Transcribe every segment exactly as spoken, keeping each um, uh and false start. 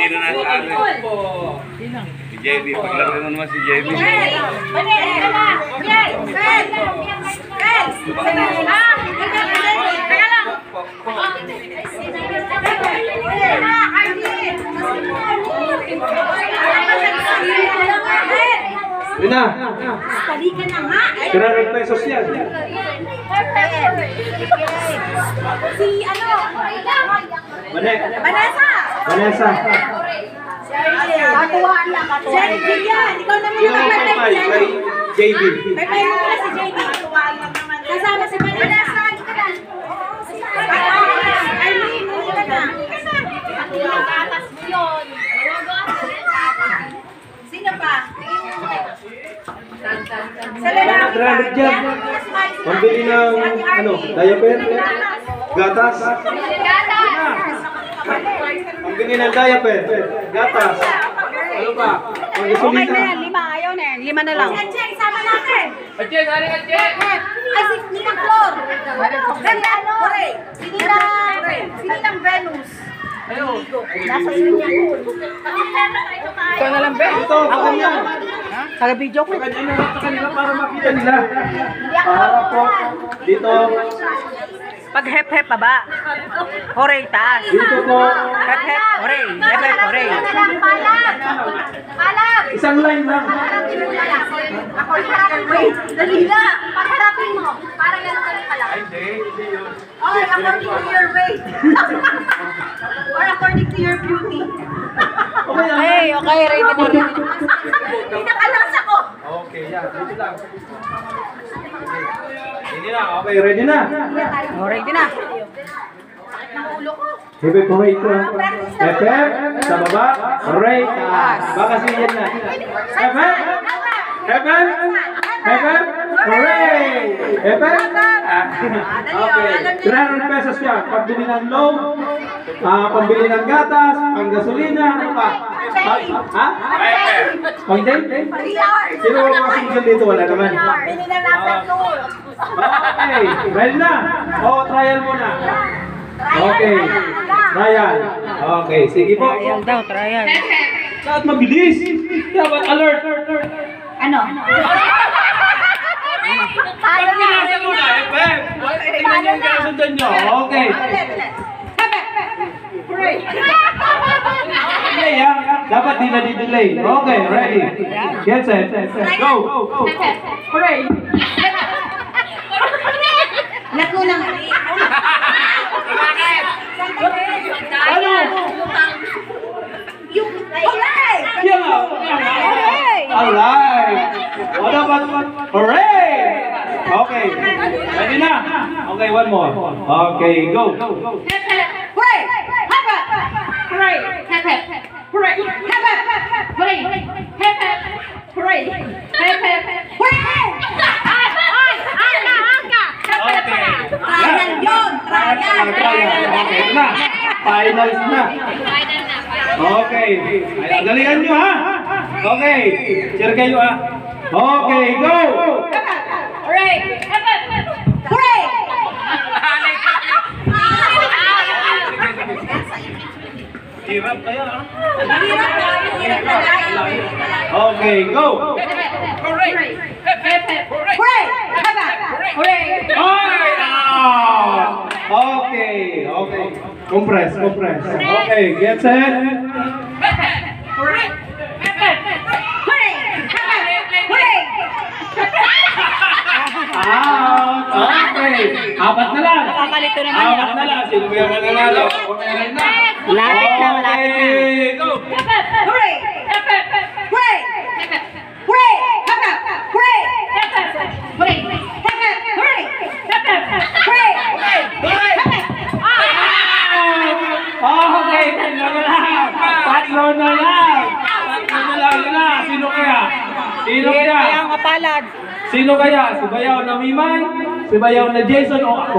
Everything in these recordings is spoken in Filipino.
na nasa akin. Si J B, paglaro mo naman si J B. Yun na. Kali ka na nga. three hundred pesos yan. Si ano? Vanessa. Vanessa. Katuwaan lang. Jerry yan. Ikaw naman naman Kay J B. may payo mo pala si J B. Katuwaan lang naman. Kasama si Vanessa. Ay, hindi ka na. Atas mo yun. Sino pa? Sa lalaki three hundred dyan. Pambili ng, ano, diaper, gatas. Pambili ng diaper, gatas. Ano pa? Okay na yan, lima. Ayaw na yan. Lima na lang. Atche, isama natin. Atche, sari Atche. Ay, si Ninang Flor. Ganda, ano? Sininang, Sininang Venus. Nasa iyo niya. Ikaw na lang, Ben. Ito, ako yan. Taga-video ko. Kanya na lang sa kanila para makita nila. Para po, dito. Pag Hep Hep baba. Horay taas. Dito po. Hep Hep Horay. Hep Hep Horay. Palag! Palag! Isang line lang. Ako harapin mo. Dali na! Pagharapin mo. Para yan kami pala. Hindi, hindi yun. Okay, according to your weight. Or according to your beauty. Okay, okay. Ready na rin. Pinakalasa ko. Okay, yan. Dito lang. Hindi na. Okay, ready na. Horay din na. Ng ulo ko. Hep Hep Horay ito. Hep Hep, sa baba. Horay, taas. Baka siyan na. Hep Hep. Hep Hep. Hep Hep. Horay. Hep Hep. Okay. three hundred pesos yan. Pambili ng load, ah, pambili ng gatas, ang gasolina, ano pa? Ha? Pang-date? Sino wala mga single dito? Wala naman. Bili na natin to. Okay. Ready na? O, trial muna. Okay. Trial. Okay. Sige po. Trial daw, trial. Dapat mabilis. Dapat alert. Ano? Pag pinasa muna, F F. Tingnan nyo yung karasundan nyo. Okay. Hooray! Delay ha. Dapat di na di-delay. Okay, ready. Get set. Go. Hooray! Naku lang. Ano? Yung hooray! Yeah. Alive. What about hooray? Okay. Ready na? Okay, one more. Okay, go. Hooray! Hep hep! Hooray! Hep hep! Hooray! Hep hep! Hooray! Hep hep! Hooray! Hep hep! Hooray! Ay! Ay! Aga! Aga! Okay. Trial yun! Trial! Okay na. Finals na. Okay. Ay, galingan nyo ha. Okay. Cheer kayo ha. Okay, go. Hooray! Hep hep! Hooray! Hirap kaya ha. Hirap na! Hirap na! Okay, go. Hooray! Hep hep! Hooray! Hep hep! Hooray! Ay! Ah! Okay, okay. Compress, compress. Okay, get set. Hooray! Hep hep! Hooray! Hep hep! Hooray! Out! Okay. Apat na lang. Nakakalito naman yan. Apat na lang. Sino ba yung mananalo? Okay na. Lapit na, malapit na. Okay, go. Hooray! Hep hep! Hooray! Hooray! Hep hep! Hooray! Hep hep! Hooray! Hep hep! Hooray! Hep hep! Hooray! Hooray! Okay, tatlo na lang. Tatlo na lang. Tatlo na lang. Yun na. Sino kaya? Sino Kaya kaya? ang kapalad. Sino kaya? Si Bayaw na Mimay? Si Bayaw na Jason o ako?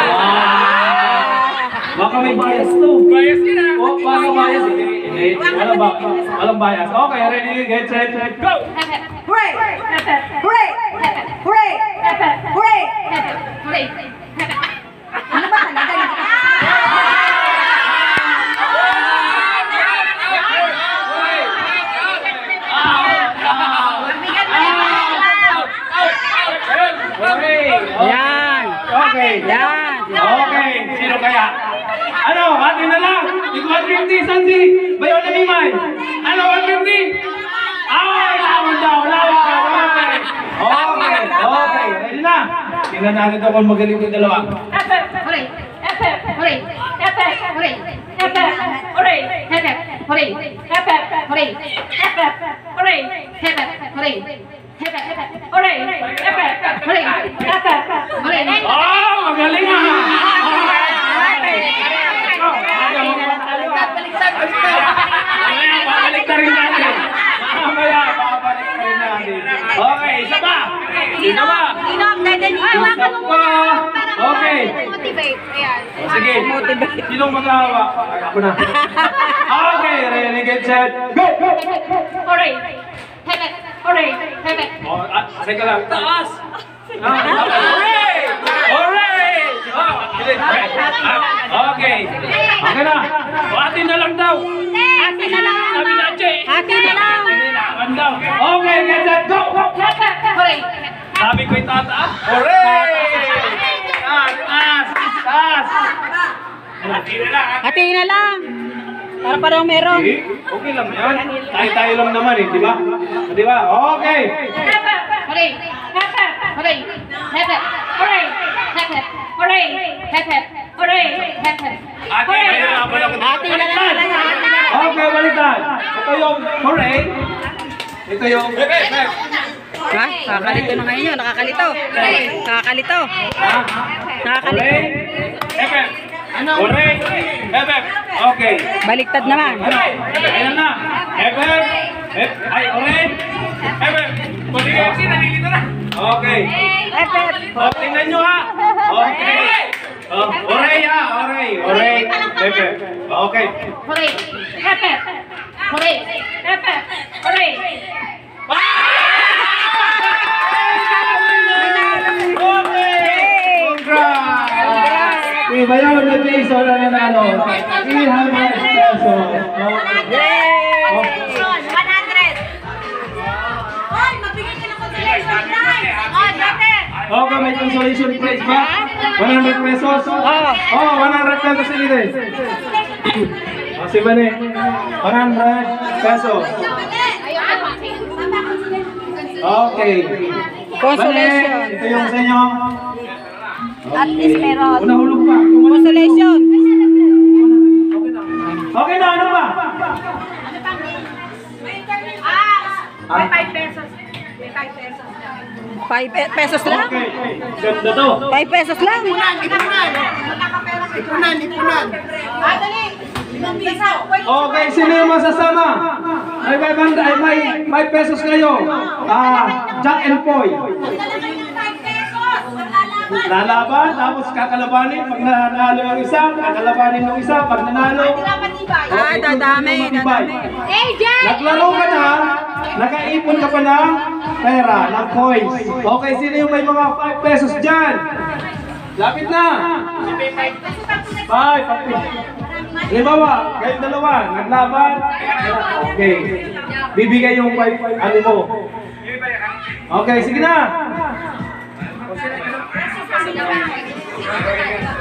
Ah! Baka may bias to. Bias yun ah. O, baka bias. Hindi, hindi. Walang ba? Walang bias. Okay, ready? Get set, set, go! Hooray! Hep hep! Hooray! Hooray! Hep hep! Hooray! Hep hep! Hooray! Ano ba talaga? one fifty, Sansi. Bayo na ni May. Ano, one fifty? Ah, lawan daw, lawan. Okay, okay. Ready na? Tingnan natin ito kung magaling yung dalawa. Hep hep hooray. Hep hep hooray. Hep hep hooray. Hep hep hooray. Hep hep hooray. Hep hep hooray. Hep hep hooray. Hep hep hooray. Hep hep hooray. Hep hep hooray. Hep hep hooray. Oh, magaling ah. Baliktad, baliktad. Mamaya, babalik na rin natin. Mamaya, babalik na rin natin. Okay, isa pa. Isa pa. Inom, dadali. Isa pa. Okay. Motivate. Ayan. O, sige. Sinong mag-ahawa? Ako na. Okay, ready, get set, go! Hooray. Hep hep hooray. Hep hep. O, ah, sige lang. Taas! Ah, hooray! Hooray! Oh, bilis. Ah, okay. Okay na. O, atin na lang daw. Atin na lang. Sabi na, Che. Atin na lang. Kailangan daw. Okay, get set, go! Hep hep hooray. Sabi ko itataas. Hooray! Taas, taas, taas. Hatiin na lang. Para parang meron. Okay, okay lang yan. Tayo-tayo lang naman eh, di ba? Di ba? Okay. Hep hep hooray. Hep hep hooray. Hep hep hooray. Hep hep hooray. Hep hep hooray. Hep hep. Ate, nahihirapan ako. Ate na lang. Okay, baliktad. Ito yung hooray. Ito yung hep hep hep. Ha? Nakakalito na ngayon yun. Nakakalito. Nakakalito. Ha? Nakakalito. Hooray. Hep hep. Hooray. Hep hep. Okay. Baliktad naman. Ano? Ayan na. Hep hep. Hep. Ay, hooray. Hep hep. Pwede kayo kasi nalilito na. Okay. Hep hep. O, tingnan nyo ha. Okay. Oh, hooray ha. Hooray. Hooray. Hep hep. Okay. Hooray. Hep hep. Hooray. Hep hep. Hooray. Okay! Congrats! Okay, bayaw na Jason na nanalo. three hundred pesos. Yay! one hundred. Hoy, magbigay ka ng consolation prize. Oh, dati. Okay, may consolation prize ba? one hundred pesos? Oh, one hundred pesos ini din. Oh, si Bane. one hundred pesos. Okay. Consolation. Bane, ito yung sa inyo. At least meron. Una hulog pa. Consolation. Okay na, ano pa? Ah, may five pesos. May five pesos. five pesos lang? Okay. Ganda to. five pesos lang. Ipunan, ipunan. Ah, dali. Limang piso. Okay, sino yung masasama? May five hundred, ay may five pesos kayo. Ah, Jack and Poy. Lalaban, tapos kakalabanin. Pag nanalo yung isa, kakalabanin yung isa. Pag nanalo, Ah, dadami, dadami. Eh, Jen! naglaro ka na, nakaipon ka pa ng pera, ng coins. Okay, sino yung may mga five pesos dyan? Lapit na. five, Halimbawa, kayong dalawa, naglaban. Okay. Bibigay yung five, ano mo. Okay, sige na.